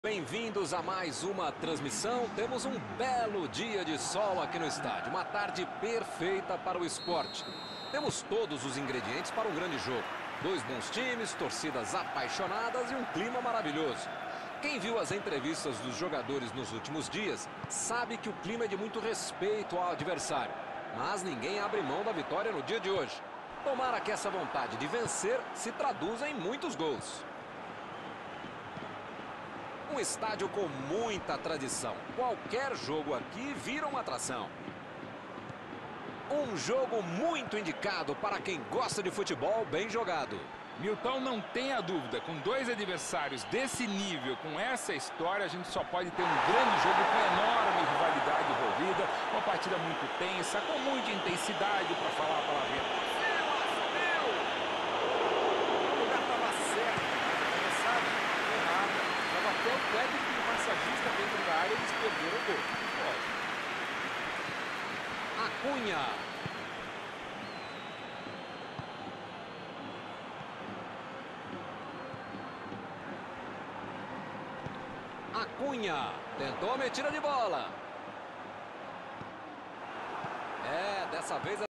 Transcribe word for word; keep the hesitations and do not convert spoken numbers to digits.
Bem-vindos a mais uma transmissão. Temos um belo dia de sol aqui no estádio. Uma tarde perfeita para o esporte. Temos todos os ingredientes para um grande jogo. Dois bons times, torcidas apaixonadas e um clima maravilhoso. Quem viu as entrevistas dos jogadores nos últimos dias sabe que o clima é de muito respeito ao adversário. Mas ninguém abre mão da vitória no dia de hoje. Tomara que essa vontade de vencer se traduza em muitos gols. Um estádio com muita tradição. Qualquer jogo aqui vira uma atração. Um jogo muito indicado para quem gosta de futebol bem jogado. Milton, não tenha dúvida, com dois adversários desse nível, com essa história, a gente só pode ter um grande jogo com enorme rivalidade envolvida, uma partida muito tensa, com muita intensidade, para falar a palavra. Até o técnico e o massagista dentro da área, eles perderam o gol. Acunha. Acunha. Tentou a metida de bola. É, dessa vez...